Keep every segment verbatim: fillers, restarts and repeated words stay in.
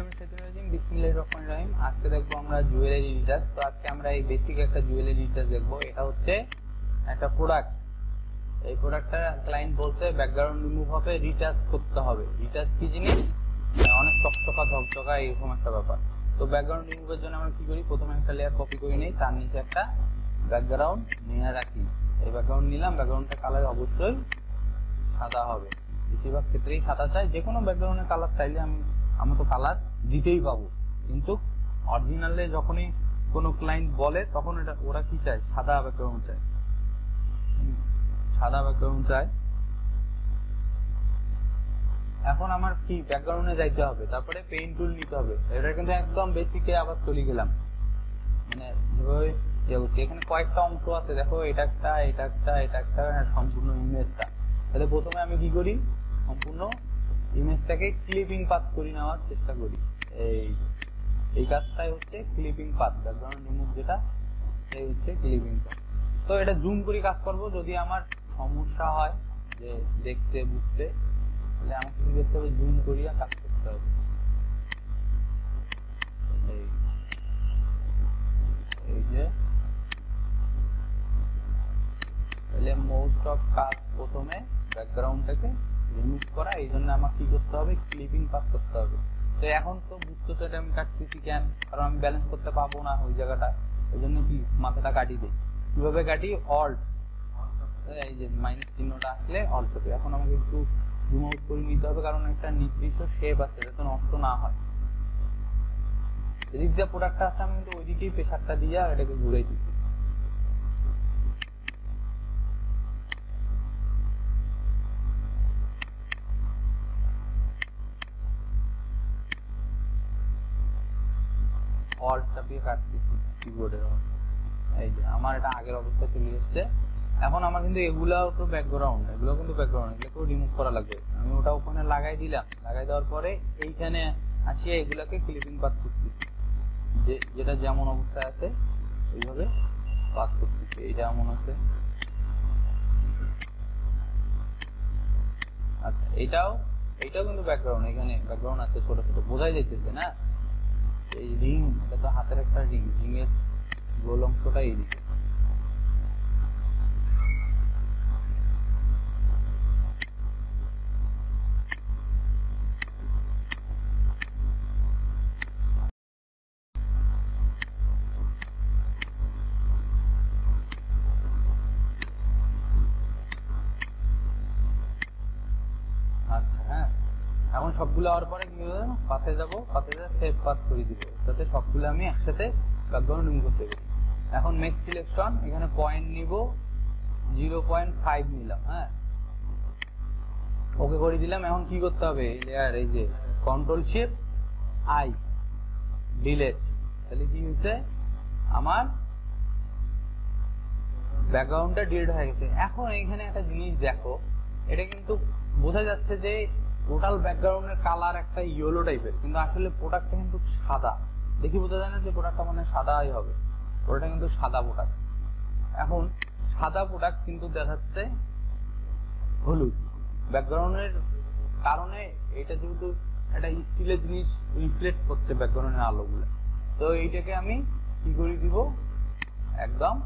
বিসমিল্লাহিররহমানিররহিম। আজকে দেখবো আমরা জুয়েলারি রিটাচ। তো আজকে আমরা এই বেসিক একটা জুয়েলারি রিটাচ দেখবো। এটা হচ্ছে একটা প্রোডাক্ট। এই প্রোডাক্টটা ক্লায়েন্ট বলছে ব্যাকগ্রাউন্ড রিমুভ হবে, রিটাচ করতে হবে। রিটাচ কি জিনিস? অনেক চকচকা ঝকঝকা এরকম একটা ব্যাপার। তো ব্যাকগ্রাউন্ড রিমুভের জন্য আমরা কি করি, প্রথমে একটা লেয়ার কপি করে নিই, তার নিচে একটা ব্যাকগ্রাউন্ড নিয়ে রাখি। এই ব্যাকগ্রাউন্ড নিলাম, ব্যাকগ্রাউন্ডটা কালার অবশ্যই সাদা হবে। বেশিরভাগ ক্ষেত্রেই সাদা চাই। যে কোনো ব্যাকগ্রাউন্ডের কালার চাইলে আমি আমি তো কালার দিতেই পাবো, কিন্তু অরিজিনালে যখনই কোনো ক্লায়েন্ট বলে তখন এটা ওরা কি চায়, সাদা ব্যাকগ্রাউন্ড চায়, সাদা ব্যাকগ্রাউন্ড চায়। এখন আমার কি ব্যাকগ্রাউন্ডে যাইতে হবে, তারপরে পেইন্ট টুল নিতে হবে। এটা কিন্তু একদম বেসিকে আবার চলে গেলাম, মানে এখানে কয়েকটা অংশ আছে, দেখো এটা একটা, এটা একটা, এটা একটা, সম্পূর্ণ ইমেজটা। তাহলে প্রথমে আমি কি করি, সম্পূর্ণ ইমেজটাকে ক্লিপিং পাথ করে নেওয়ার চেষ্টা করি। এই এই কাজটাই হচ্ছে ক্লিপিং পাথ, ব্যাকগ্রাউন্ড রিমুভ যেটা, এই হচ্ছে ক্লিপিং পাথ। তো এটা জুম করে কাজ করব, যদি আমার সমস্যা হয় যে দেখতে বুঝতে, তাহলে আমাকে কি করতে হবে, জুম করিয়া কাজ করতে হবে। এই এই যে তাহলে মোস্ট অফ কাজ প্রথমে ব্যাকগ্রাউন্ডটাকে রিমুভ করা, এই জন্য আমার কি করতে হবে, ক্লিপিং পাস করতে হবে। তো এখন তো বুঝতেছো এটা আমি কাটতেছি কেন, কারণ আমি ব্যালেন্স করতে পাবো না ওই জায়গাটা, ওই জন্য কি মাথাটা কাটি দিই। কিভাবে কাটি, অল্ট, এই যে মাইনাস চিহ্নটা আসলে অল্ট হবে। এখন আমাকে একটু জুম আউট করে নিতে হবে, কারণ একটা নির্দিষ্ট শেপ আছে যাতে নষ্ট না হয়। এদিক দিয়ে প্রোডাক্টটা আছে, আমি কিন্তু ওইদিকেই প্রেশারটা দিয়ে এটাকে ঘুরাই দিচ্ছি। অল্ট চাপিয়ে কাটতেছি কিবোর্ডের। এই যে আমার এটা আগের অবস্থায় চলে এসছে। এখন আমার কিন্তু এগুলাও তো ব্যাকগ্রাউন্ড, এগুলো কিন্তু ব্যাকগ্রাউন্ড, এগুলোকেও রিমুভ করা লাগবে। আমি ওটা ওখানে লাগাই দিলাম, লাগাই দেওয়ার পরে এইখানে আসিয়ে এগুলাকে ক্লিপিং পাস করতেছি, যে যেটা যেমন অবস্থায় আছে ওইভাবে পাস করতেছি। এইটা এমন আছে, আচ্ছা এইটাও, এইটাও কিন্তু ব্যাকগ্রাউন্ড, এখানে ব্যাকগ্রাউন্ড আছে ছোট ছোট, বোঝাই যাইতেছে না। এই রিং, এটা তো হাতের একটা রিং, রিং এর গোল অংশটা এইদিকে। আচ্ছা হ্যাঁ, এখন সবগুলো হওয়ার পরে কি হবে, পাতে যাবো, পাতে যা সেভ পাস করে দিব, যাতে সবগুলো আমি একসাথে ব্যাকগ্রাউন্ড রিমুভ করতে পারি। এখন মেক সিলেকশন, এখানে পয়েন্ট নিব জিরো পয়েন্ট ফাইভ নিলাম, হ্যাঁ ওকে করে দিলাম। এখন কি করতে হবে, লেয়ার, এই যে কন্ট্রোল শিফট আই ডিলেট, তাহলে কি হয়েছে, আমার ব্যাকগ্রাউন্ডটা ডিলিট হয়ে গেছে। এখন এখানে একটা জিনিস দেখো, এটা কিন্তু বোঝা যাচ্ছে যে টোটাল ব্যাকগ্রাউন্ডের কালার একটা ইয়েলো টাইপের, কিন্তু আসলে প্রোডাক্টটা কিন্তু সাদা। দেখি বোঝা যায় না যে প্রোডাক্টটা মানে সাদাই হবে, ওটা কিন্তু সাদা প্রোডাক্ট। এখন সাদা প্রোডাক্ট কিন্তু দেখাচ্ছে হলুদ ব্যাকগ্রাউন্ডের কারণে। এটা যেহেতু একটা স্টিলের জিনিস রিফ্লেক্ট করছে ব্যাকগ্রাউন্ডের আলোগুলো, তো এইটাকে আমি কি করে দিব, একদম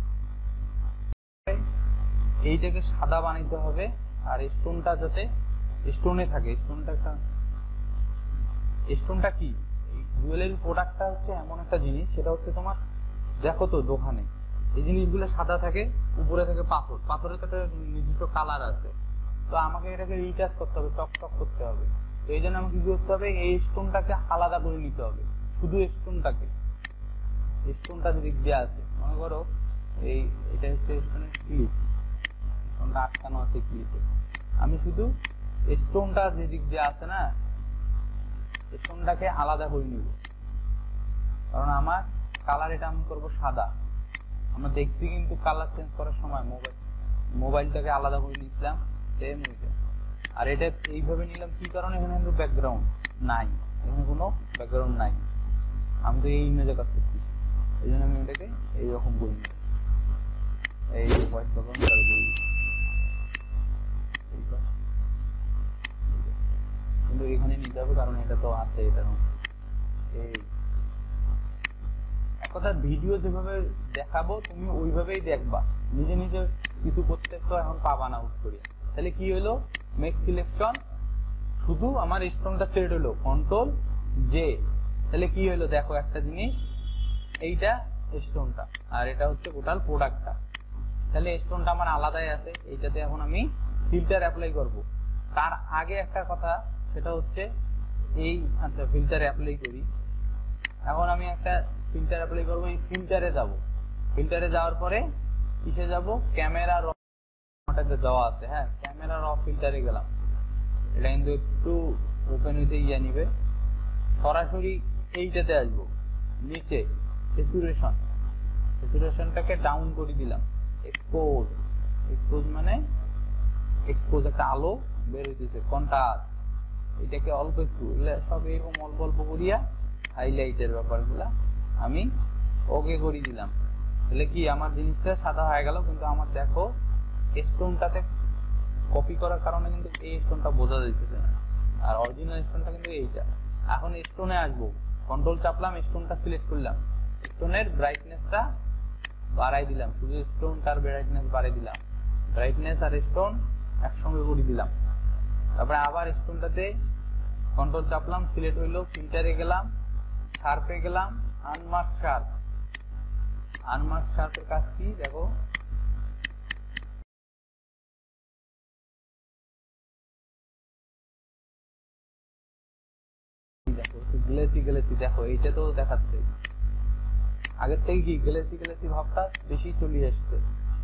এইটাকে সাদা বানাইতে হবে। আর স্টোনটা যাতে স্টোনে থাকে, স্টোনটা একটা, স্টোনটা কি, জুয়েলারি প্রোডাক্টটা হচ্ছে এমন একটা জিনিস, সেটা হচ্ছে তোমার দেখো তো দোকানে এই জিনিসগুলো সাদা থাকে, উপরে থাকে পাথর, পাথরের তো একটা নির্দিষ্ট কালার আছে। তো আমাকে এটাকে রিটাচ করতে হবে, টকটক করতে হবে। তো এই জন্য আমাকে কি করতে হবে, এই স্টোনটাকে আলাদা করে নিতে হবে, শুধু স্টোনটাকে, স্টোনটা দিক দিয়ে আছে, মনে করো এই এটা হচ্ছে স্টোনের ক্লিপ, স্টোনটা আটকানো আছে ক্লিপে, আমি শুধু স্টোনটা যে দিক দিয়ে আছে না, স্টোনটাকে আলাদা করে নিব, কারণ আমার কালার এটা আমি করবো সাদা। আমরা দেখছি কিন্তু কালার চেঞ্জ করার সময় মোবাইল মোবাইলটাকে আলাদা করে নিয়েছিলাম, সেম ওইটা। আর এটা এইভাবে নিলাম কি কারণে, এখানে কিন্তু ব্যাকগ্রাউন্ড নাই, এখানে কোনো ব্যাকগ্রাউন্ড নাই, আমি তো এই ইমেজে কাজ করছি, এই জন্য আমি এটাকে এইরকম করে নিই, এই হোয়াইট ব্যাকগ্রাউন্ড চালু করে দিই। কিন্তু এখানে নিতে হবে, কারণ এটা তো আছে, এটা এই এক কথা ভিডিও যেভাবে দেখাবো তুমি ওইভাবেই দেখবা, নিজে নিজে কিছু করতে তো এখন পাবা না হুট করে। তাহলে কি হলো, মেক সিলেকশন, শুধু আমার স্টোনটা সিলেক্ট হলো, কন্ট্রোল জে। তাহলে কি হলো দেখো একটা জিনিস, এইটা স্টোনটা আর এটা হচ্ছে টোটাল প্রোডাক্টটা। তাহলে স্টোনটা আমার আলাদাই আছে, এইটাতে এখন আমি ফিল্টার অ্যাপ্লাই করব। তার আগে একটা কথা, সেটা হচ্ছে এই আচ্ছা ফিল্টার অ্যাপ্লাই করি। এখন আমি একটা ফিল্টার অ্যাপ্লাই করবো, এই ফিল্টারে যাব। ফিল্টারে যাওয়ার পরে কিসে যাব, ক্যামেরা র দেওয়া আছে, হ্যাঁ ক্যামেরা র ফিল্টারে গেলাম। এটা কিন্তু একটু ওপেন হইতে ইয়ে নিবে, সরাসরি এইটাতে আসবো, নিচে স্যাচুরেশন, স্যাচুরেশনটাকে ডাউন করে দিলাম। এক্সপোজ, এক্সপোজ মানে এক্সপোজ একটা আলো বের হইতেছে, কন্ট্রাস্ট এটাকে অল্প একটু, সব এরকম অল্প অল্প করিয়া হাইলাইটের ব্যাপারগুলা আমি ওকে করে দিলাম। তাহলে কি আমার জিনিসটা সাদা হয়ে গেল, কিন্তু আমার দেখো স্টোনটাতে কপি করার কারণে কিন্তু এই স্টোনটা বোঝা যাইতেছে না, আর অরিজিনাল স্টোনটা কিন্তু এইটা। এখন স্টোনে আসবো, কন্ট্রোল চাপলাম, স্টোনটা সিলেক্ট করলাম, স্টোনের ব্রাইটনেসটা বাড়াই দিলাম, শুধু স্টোনটার ব্রাইটনেস বাড়াই দিলাম, ব্রাইটনেস আর স্টোন একসঙ্গে করে দিলাম। তারপরে আবার স্টোনটাতে কন্ট্রোল চাপলাম, সিলেক্ট হইলো, ফিল্টারে গেলাম, শার্পে গেলাম, আনমার্ক শার্প। আনমার্ক শার্পের কাজ কি দেখো, দেখো গ্লেসি গ্লেসি, দেখো এইটা তো দেখাচ্ছে আগের থেকে কি গ্লেসি গ্লেসি ভাবটা বেশি চলে আসছে,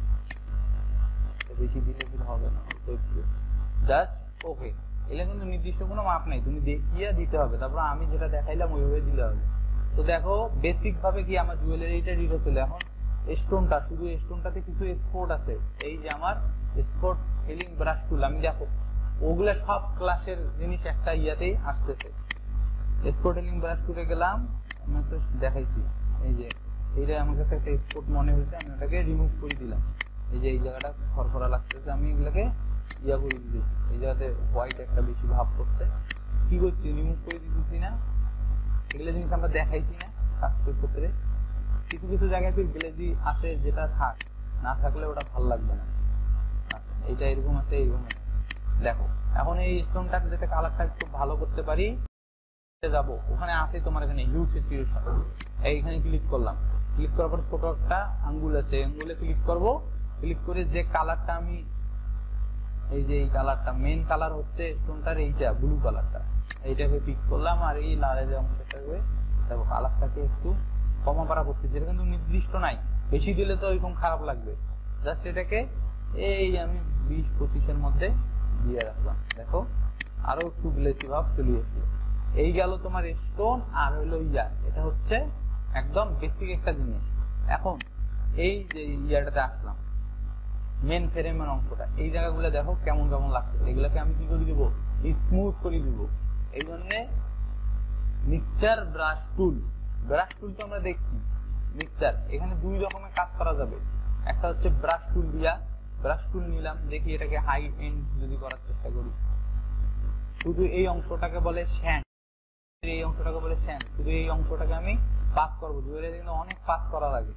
বেশি দিলে কি হবে না, তো একটু জাস্ট ওকে। এটা কিন্তু নির্দিষ্ট কোনো মাপ নাই, তুমি দেখিয়ে দিতে হবে, তারপর আমি যেটা দেখাইলাম ওইভাবে দিলে হবে। তো দেখো বেসিক ভাবে কি আমার জুয়েলারিটা রিডো ছিল। এখন স্টোনটা, শুধু স্টোনটাতে কিছু স্পট আছে, এই যে আমার স্পট ফিলিং ব্রাশ টুল, আমি দেখো ওগুলা সব ক্লাসের জিনিস একটা ইয়াতেই আসতেছে। স্পট ফিলিং ব্রাশ টুলে গেলাম, আমি তো দেখাইছি, এই যে এইটা আমার কাছে একটা স্পট মনে হয়েছে, আমি ওটাকে রিমুভ করে দিলাম। এই যে এই জায়গাটা খরখরা লাগতেছে, আমি এগুলাকে ইয়া করে দিতেছি, এই জায়গাতে হোয়াইট একটা বেশি ভাব করছে, কি করছি রিমুভ করে দিতেছি না। এগুলো জিনিস আমরা দেখাইছি না কাজ করতে, কিছু কিছু জায়গায় ফির গ্লেজি আছে, যেটা থাক না থাকলে ওটা ভালো লাগবে না। এইটা এরকম আছে, এরকম আছে। দেখো এখন এই স্টোনটাকে যাতে কালারটা একটু ভালো করতে পারি, যাবো ওখানে আছে তোমার এখানে হিউজ স্যাচুরেশন, এইখানে ক্লিক করলাম, ক্লিক করার পর ছোট একটা আঙ্গুল আছে, আঙ্গুলে ক্লিক করব, ক্লিক করে যে কালারটা আমি, এই যে এই কালারটা মেইন কালার হচ্ছে স্টোনটার এইটা ব্লু কালারটা, এইটাকে পিক করলাম, আর এই লালের অংশটাকে দেখো কালারটাকে একটু কমা পারা করতেছি, এটা কিন্তু নির্দিষ্ট নাই, বেশি দিলে তো এরকম খারাপ লাগবে। জাস্ট এটাকে এই আমি বিশ পঁচিশের মধ্যে দিয়ে রাখলাম, দেখো আরো একটু গ্লেসি ভাব চলে আসলো। এই গেল তোমার স্টোন আর হইলো ইয়া, এটা হচ্ছে একদম বেসিক একটা জিনিস। এখন এই যে ইয়াটাতে আসলাম, মেন ফ্রেমের অংশটা, এই জায়গাগুলো দেখো কেমন কেমন লাগছে, এগুলোকে আমি কি করে দিব, স্মুথ করে দিব। এই জন্য mixture brush tool, brush tool তো আমরা দেখছি মিক্সচার, এখানে দুই রকমের কাজ করা যাবে। একটা হচ্ছে ব্রাশ টুল দিয়া, ব্রাশ টুল নিলাম, দেখি এটাকে হাই এন্ড যদি করার চেষ্টা করি, শুধু এই অংশটাকে বলে শ্যান, এই অংশটাকে বলে শ্যান, শুধু এই অংশটাকে আমি পাস করবো, জুয়েলারি কিন্তু অনেক পাস করা লাগে।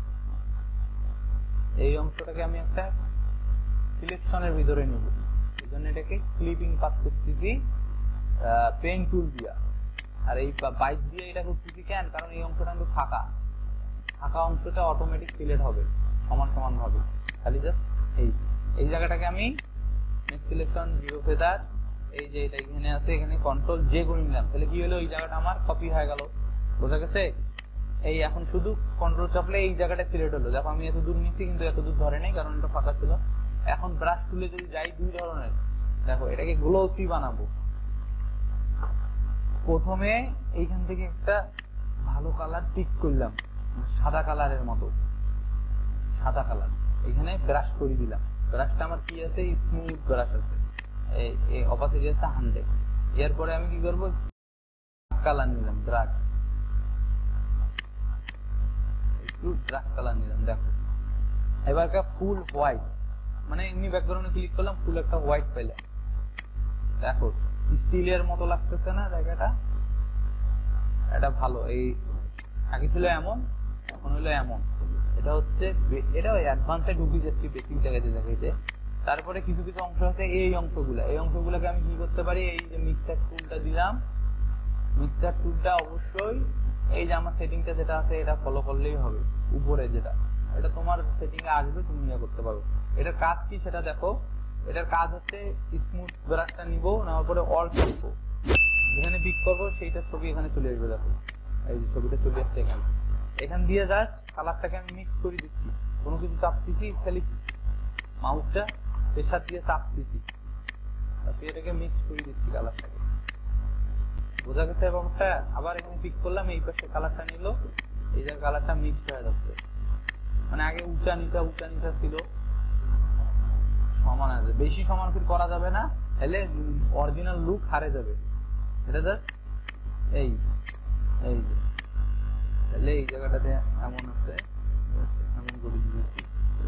এই অংশটাকে আমি একটা সিলেকশনের ভিতরে নিব, এই জন্য এটাকে ক্লিপিং পাস করতেছি পেন টুল দিয়া, আর এই বাইক দিয়ে এটা করতেছি কেন, কারণ এই অংশটা কিন্তু ফাঁকা, ফাঁকা অংশটা অটোমেটিক সিলেক্ট হবে সমান সমান ভাবে, খালি জাস্ট এই এই জায়গাটাকে আমি নেক্সট সিলেকশন জিরো ফেদার, এই যে এটা এখানে আছে, এখানে কন্ট্রোল জে করে নিলাম, তাহলে কি হলো এই জায়গাটা আমার কপি হয়ে গেল, বোঝা গেছে। এই এখন শুধু কন্ট্রোল চাপলে এই জায়গাটা সিলেক্ট হলো, দেখো আমি এত দূর নিচ্ছি কিন্তু এত দূর ধরে নেই, কারণ এটা ফাঁকা ছিল। এখন ব্রাশ টুলে যদি যাই, দুই ধরনের, দেখো এটাকে গ্লোসি বানাবো। প্রথমে এইখান থেকে একটা ভালো কালার পিক করলাম, সাদা কালারের মতো, সাদা কালার, এখানে ব্রাশ করে দিলাম, ব্রাশটা আমার কি আছে, স্মুথ ব্রাশ আছে, এই অপাসিটি আছে হান্ড্রেড। এরপরে আমি কি করবো, কালার নিলাম, ব্রাশ একটু ব্রাশ কালার নিলাম, দেখো এবার ফুল হোয়াইট, মানে এমনি ব্যাকগ্রাউন্ডে ক্লিক করলাম, ফুল একটা হোয়াইট পেলাম, দেখো স্টিলের মতো লাগতেছে না জায়গাটা। এটা ভালো, এই আগে ছিল এমন, এখন হলো এমন। এটা হচ্ছে এটা অ্যাডভান্সে ঢুকে যাচ্ছি বেসিক জায়গাতে দেখাইতে। তারপরে কিছু কিছু অংশ আছে এই অংশগুলো, এই অংশগুলোকে আমি কি করতে পারি, এই যে মিক্সার টুলটা দিলাম, মিক্সার টুলটা অবশ্যই এই যে আমার সেটিংটা যেটা আছে এটা ফলো করলেই হবে। উপরে যেটা এটা তোমার সেটিং এ আসবে, তুমি ইয়ে করতে পারো। এটার কাজ কি সেটা দেখো। এটার কাজ হচ্ছে স্মুথ ব্রাশটা নিব, নেওয়ার পরে অল করবো, যেখানে পিক করবো সেইটা ছবি এখানে চলে আসবে। দেখো এই যে ছবিটা চলে আসছে এখানে, এখান দিয়ে জাস্ট কালারটাকে আমি মিক্স করে দিচ্ছি। কোনো কিছু চাপতেছি, খালি মাউসটা প্রেসার দিয়ে চাপতেছি, এটাকে মিক্স করে দিচ্ছি কালারটাকে। বোঝা গেছে ব্যাপারটা? আবার এখানে পিক করলাম, এই পাশে কালারটা নিল, এই যে কালারটা মিক্স হয়ে যাচ্ছে। মানে আগে উঁচা নিচা উঁচা নিচা ছিল, সমান আছে, বেশি সমান ফির করা যাবে না, তাহলে অরিজিনাল লুক হারে যাবে। এটা জাস্ট এই এই যে তাহলে এই জায়গাটাতে এমন আছে, এমন করে দিয়েছি।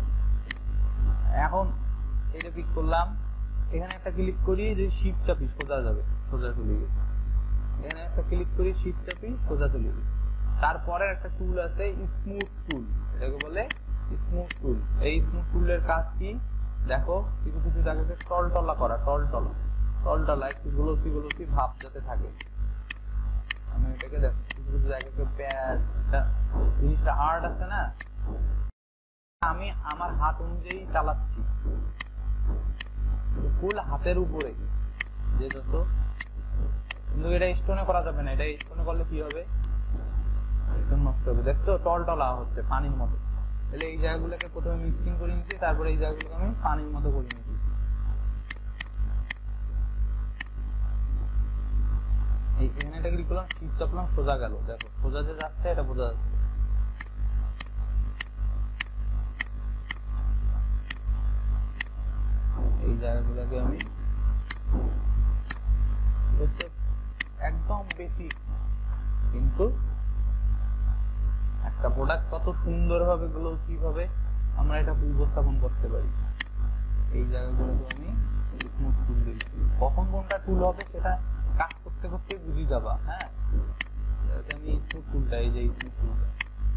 এখন এটা পিক করলাম, এখানে একটা ক্লিক করি, যে শিফট চাপি সোজা যাবে, সোজা চলে গেছে। এখানে একটা ক্লিক করি, শিফট চাপি সোজা চলে গেছে। তারপরে একটা টুল আছে স্মুথ টুল, এটাকে বলে স্মুথ টুল। এই স্মুথ টুলের কাজ কি দেখো, কিছু কিছু জায়গাকে টলটলা করা, টলটলা টলটলা একটু গ্লোসি গ্লোসি ভাব যাতে থাকে। আমি এটাকে দেখো কিছু কিছু জায়গাকে প্যাচ, জিনিসটা হার্ড আছে না, আমি আমার হাত অনুযায়ী চালাচ্ছি, ফুল হাতের উপরে যে যত। কিন্তু এটা স্টোনে করা যাবে না, এটা স্টোনে করলে কি হবে, স্টোন নষ্ট হবে। দেখছো টলটলা হচ্ছে পানির মতো। তাহলে এই জায়গাগুলোকে প্রথমে মিক্সিং করে নিচ্ছি, তারপরে এই জায়গাগুলোকে আমি পানির মতো করে নিচ্ছি। এই এখানে এটা ক্লিক করলাম, শিফট চাপলাম, সোজা গেল। দেখো সোজা যে যাচ্ছে এটা বোঝা যাচ্ছে। এই জায়গাগুলোকে আমি একদম বেসিক, কিন্তু একটা প্রোডাক্ট কত সুন্দর হবে, গ্লোসি ভাবে আমরা এটা উপস্থাপন করতে পারি। এই জায়গাগুলোকে আমি স্মুথ টুল দিয়েছি। কখন কোনটা টুল হবে সেটা কাজ করতে করতে বুঝে যাবা। হ্যাঁ, আমি স্মুথ টুলটা, এই যে স্মুথ টুলটা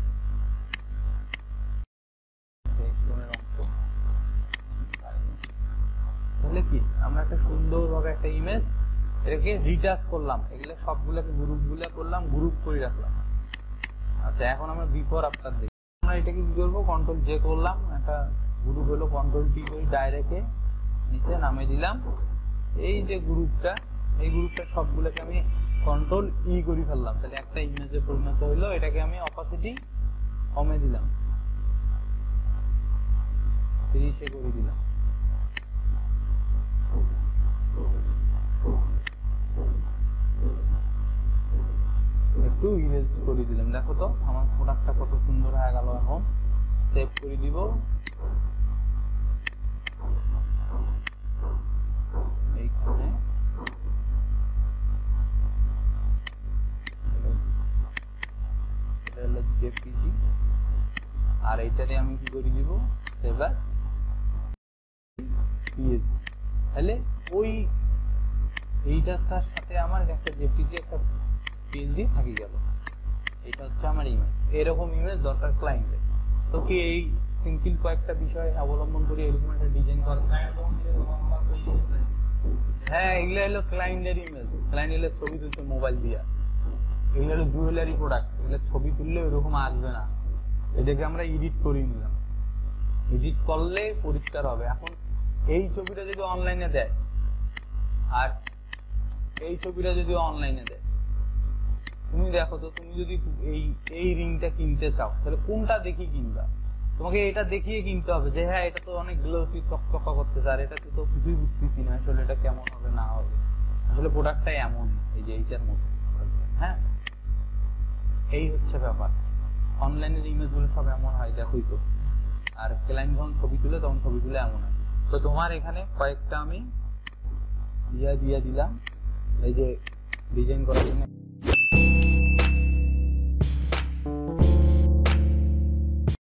তাহলে কি আমরা একটা সুন্দর ভাবে একটা ইমেজ এটাকে রিটাচ করলাম, এগুলো সবগুলোকে গ্রুপ গুলা করলাম, গ্রুপ করে রাখলাম। আচ্ছা, এখন আমরা বিফোর আফটার দেখি। আমরা এটাকে কি করবো, কন্ট্রোল জে করলাম, একটা গ্রুপ হলো, কন্ট্রোল টি করে ডাইরেক্টে নিচে নামে দিলাম। এই যে গ্রুপটা, এই গ্রুপটা সবগুলোকে আমি কন্ট্রোল ই করে ফেললাম, তাহলে একটা ইমেজে পরিণত হইলো। এটাকে আমি অপাসিটি কমে দিলাম, তিরিশে করে দিলাম। একটু ইরেজ করে দিলাম। দেখো তো আমার প্রোডাক্টটা কত সুন্দর হয়ে গেল। এখন সেভ করে দিব। এইখানে এটা হলো জেপিজি, আর এইটারে আমি কি করে দিব, সেভ অ্যাজ পিএসজি। তাহলে ওই এইটার সাথে আমার একটা জেপিজি একটা পিএসজি থাকি গেল। এটা হচ্ছে আমার ইমেজ। এরকম ইমেজ দরকার ক্লায়েন্টের। তো কি এই সিম্পল কয়েকটা বিষয় অবলম্বন করে এরকম একটা ডিজাইন করা। হ্যাঁ, এগুলো হলো ক্লায়েন্টের ইমেজ। ক্লায়েন্ট এলে ছবি তুলছে মোবাইল দিয়া, এগুলো হলো জুয়েলারি প্রোডাক্ট, এগুলো ছবি তুললে ওইরকম আসবে না। এটাকে আমরা এডিট করে নিলাম, এডিট করলে পরিষ্কার হবে। এখন এই ছবিটা যদি অনলাইনে দেয় আর এই ছবিটা যদি অনলাইনে দেয়, তুমি দেখো তো, তুমি যদি এই এই রিংটা কিনতে চাও তাহলে কোনটা দেখি কিনবা? তোমাকে এটা দেখিয়ে কিনতে হবে যে হ্যাঁ এটা তো অনেক গ্লোসি চকচকা করতেছে, আর এটা তো কিছুই বুঝতেছি না আসলে এটা কেমন হবে না হবে। আসলে প্রোডাক্টটাই এমন, এই যে এইটার মতো। হ্যাঁ, এই হচ্ছে ব্যাপার। অনলাইনের ইমেজ গুলো সব এমন হয়, দেখোই তো। আর ক্লায়েন্ট যখন ছবি তুলে তখন ছবি তুলে এমন হয়। তো তোমার এখানে কয়েকটা আমি দিয়া দিয়া দিলাম এই যে ডিজাইন করার জন্য।